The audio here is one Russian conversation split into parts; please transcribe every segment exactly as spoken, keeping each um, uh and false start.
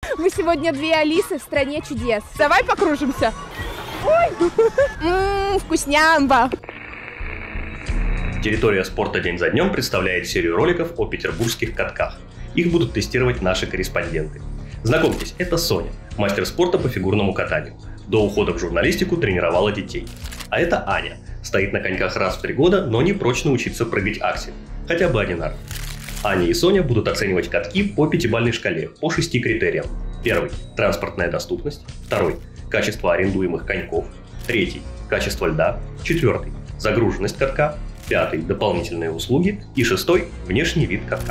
Мы сегодня две Алисы в стране чудес. Давай покружимся. Ой! Ммм, вкуснямба! Территория спорта день за днем представляет серию роликов о петербургских катках. Их будут тестировать наши корреспонденты. Знакомьтесь, это Соня, мастер спорта по фигурному катанию. До ухода в журналистику тренировала детей. А это Аня. Стоит на коньках раз в три года, но не прочь научиться прыгать аксель. Хотя бы один раз. Аня и Соня будут оценивать катки по пятибалльной шкале по шести критериям. Первый – транспортная доступность. Второй – качество арендуемых коньков. Третий – качество льда. Четвертый – загруженность катка. Пятый – дополнительные услуги. И шестой – внешний вид катка.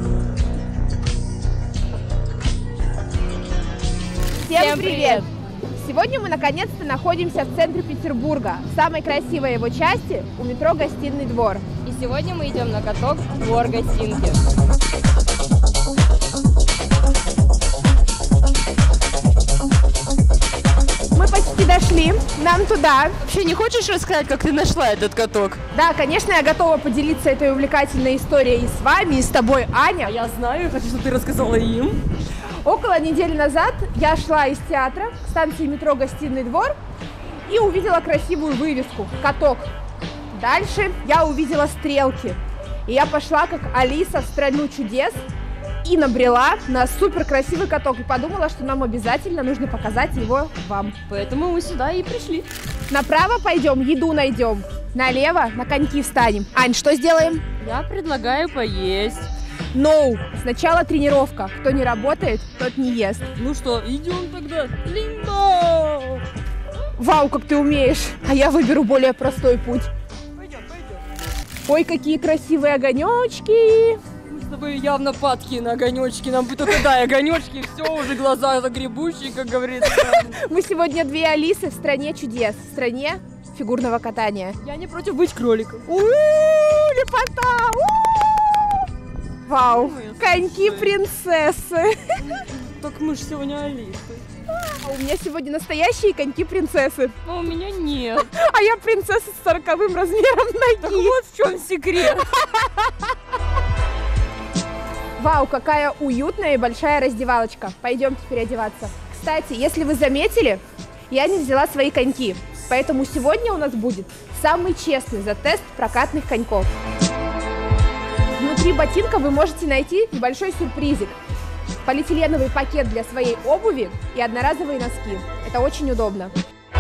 Всем привет! Сегодня мы наконец-то находимся в центре Петербурга, в самой красивой его части, у метро Гостиный двор. И сегодня мы идем на каток «Двор Гостинки». Мы почти дошли, нам туда. Вообще не хочешь рассказать, как ты нашла этот каток? Да, конечно, я готова поделиться этой увлекательной историей и с вами, и с тобой, Аня. А я знаю, хочу, чтобы ты рассказала им. Около недели назад я шла из театра к станции метро Гостиный двор и увидела красивую вывеску «Каток». Дальше я увидела стрелки, и я пошла как Алиса в страну чудес и набрела на супер красивый каток и подумала, что нам обязательно нужно показать его вам. Поэтому мы сюда и пришли. Направо пойдем, еду найдем, налево на коньки встанем. Ань, что сделаем? Я предлагаю поесть. No, сначала тренировка. Кто не работает, тот не ест. Ну что, идем тогда. Лимбо! Вау, как ты умеешь. А я выберу более простой путь. Пойдем, пойдем. Ой, какие красивые огонечки. Мы с тобой явно падки на огонечки. Нам бы только дай огонечки, все, уже глаза загребущие, как говорится. Мы сегодня две Алисы в стране чудес. В стране фигурного катания. Я не против быть кроликом. У-у-у, лепота! Вау, коньки принцессы. Так мы же сегодня Алисы. А у меня сегодня настоящие коньки принцессы. Но у меня нет. А я принцесса с сороковым размером ноги. Так вот в чем секрет. Вау, какая уютная и большая раздевалочка. Пойдемте переодеваться. Кстати, если вы заметили, я не взяла свои коньки. Поэтому сегодня у нас будет самый честный затест прокатных коньков. Внутри ботинка вы можете найти небольшой сюрпризик. Полиэтиленовый пакет для своей обуви и одноразовые носки. Это очень удобно.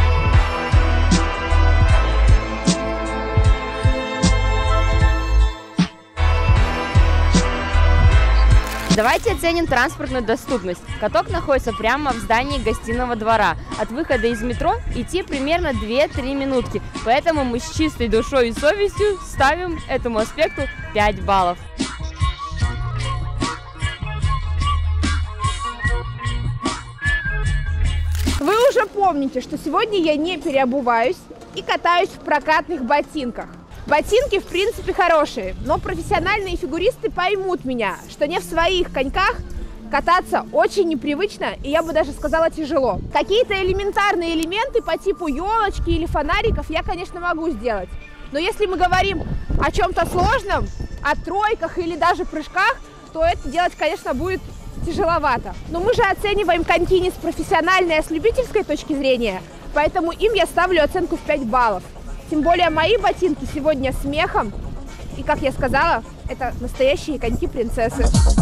Давайте оценим транспортную доступность. Каток находится прямо в здании Гостиного двора. От выхода из метро идти примерно две-три минутки. Поэтому мы с чистой душой и совестью ставим этому аспекту пять баллов. Вы уже помните, что сегодня я не переобуваюсь и катаюсь в прокатных ботинках. Ботинки, в принципе, хорошие, но профессиональные фигуристы поймут меня, что не в своих коньках кататься очень непривычно, и я бы даже сказала тяжело. Какие-то элементарные элементы по типу елочки или фонариков я, конечно, могу сделать. Но если мы говорим о чем-то сложном, о тройках или даже прыжках, то это делать, конечно, будет тяжеловато. Но мы же оцениваем коньки не с профессиональной, а с любительской точки зрения, поэтому им я ставлю оценку в пять баллов. Тем более мои ботинки сегодня с мехом, и, как я сказала, это настоящие коньки принцессы.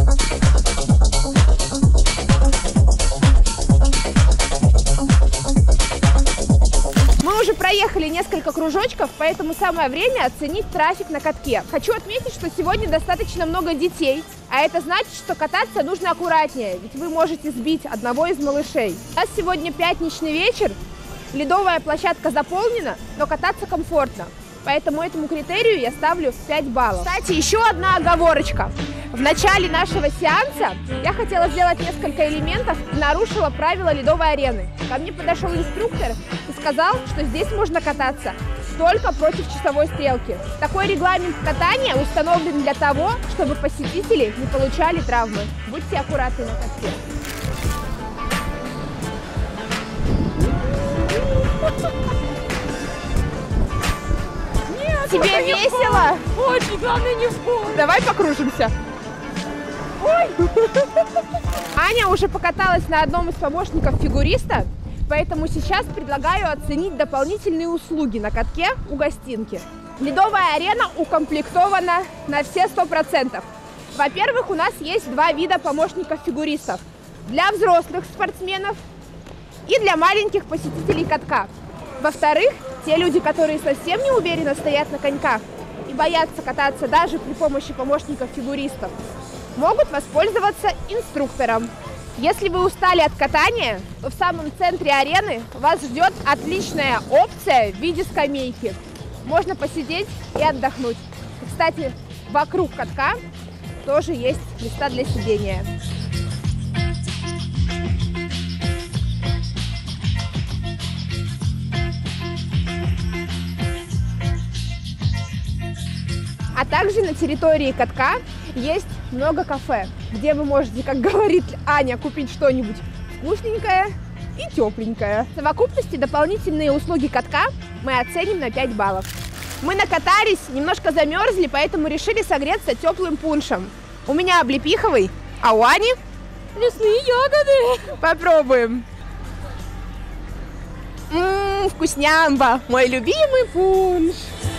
Мы уже проехали несколько кружочков, поэтому самое время оценить трафик на катке. Хочу отметить, что сегодня достаточно много детей, а это значит, что кататься нужно аккуратнее, ведь вы можете сбить одного из малышей. У нас сегодня пятничный вечер, ледовая площадка заполнена, но кататься комфортно. Поэтому этому критерию я ставлю пять баллов. Кстати, еще одна оговорочка. В начале нашего сеанса я хотела сделать несколько элементов и нарушила правила ледовой арены. Ко мне подошел инструктор и сказал, что здесь можно кататься только против часовой стрелки. Такой регламент катания установлен для того, чтобы посетители не получали травмы. Будьте аккуратны на катке. Тебе весело? Очень, главное не в пол. Давай покружимся. Ой! Ой! Аня уже покаталась на одном из помощников фигуриста, поэтому сейчас предлагаю оценить дополнительные услуги на катке у гостинки. Ледовая арена укомплектована на все сто процентов. Во-первых, у нас есть два вида помощников фигуристов. Для взрослых спортсменов и для маленьких посетителей катка. Во-вторых, те люди, которые совсем не уверенно стоят на коньках и боятся кататься даже при помощи помощников фигуристов, могут воспользоваться инструктором. Если вы устали от катания, то в самом центре арены вас ждет отличная опция в виде скамейки. Можно посидеть и отдохнуть. Кстати, вокруг катка тоже есть места для сидения. А также на территории катка есть много кафе, где вы можете, как говорит Аня, купить что-нибудь вкусненькое и тепленькое. В совокупности дополнительные услуги катка мы оценим на пять баллов. Мы накатались, немножко замерзли, поэтому решили согреться теплым пуншем. У меня облепиховый, а у Ани Лесные ягоды. Попробуем. Ммм, вкуснямба, мой любимый пунш.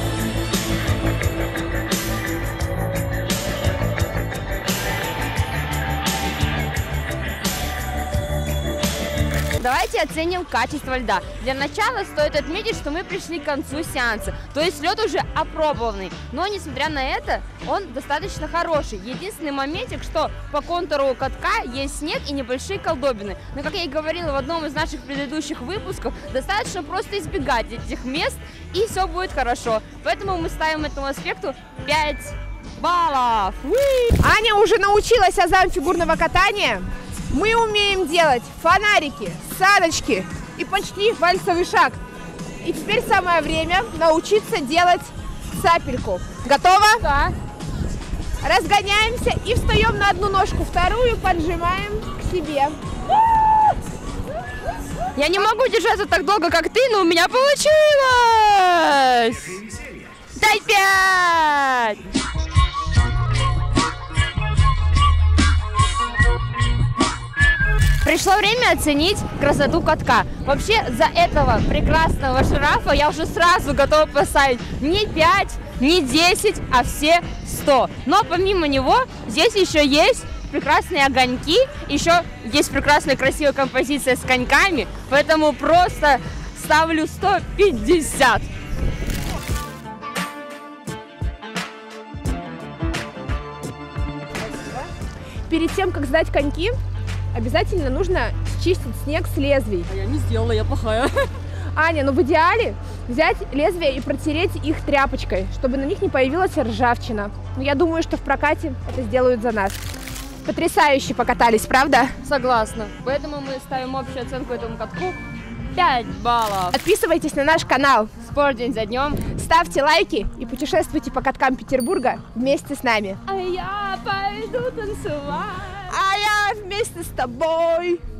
Давайте оценим качество льда. Для начала стоит отметить, что мы пришли к концу сеанса, то есть лед уже опробованный. Но несмотря на это, он достаточно хороший. Единственный моментик, что по контуру катка есть снег и небольшие колдобины. Но, как я и говорила в одном из наших предыдущих выпусков, достаточно просто избегать этих мест, и все будет хорошо. Поэтому мы ставим этому аспекту пять баллов. Уи! Аня уже научилась азам фигурного катания. Мы умеем делать фонарики, саночки и почти вальсовый шаг. И теперь самое время научиться делать сапельку. Готово? Да. Разгоняемся и встаем на одну ножку, вторую поджимаем к себе. Я не могу держаться так долго, как ты, но у меня получилось! Дай пять! Пришло время оценить красоту катка. Вообще, за этого прекрасного жирафа я уже сразу готова поставить не пять, не десять, а все сто. Но помимо него здесь еще есть прекрасные огоньки, еще есть прекрасная красивая композиция с коньками, поэтому просто ставлю сто пятьдесят. Перед тем, как сдать коньки, обязательно нужно счистить снег с лезвий. А я не сделала, я плохая. Аня, ну в идеале взять лезвие и протереть их тряпочкой, чтобы на них не появилась ржавчина. Но я думаю, что в прокате это сделают за нас. Потрясающе покатались, правда? Согласна. Поэтому мы ставим общую оценку этому катку пять баллов. Подписывайтесь на наш канал, Спорт день за днем. ставьте лайки и путешествуйте по каткам Петербурга вместе с нами. А я пойду танцевать. А я вместе с тобой.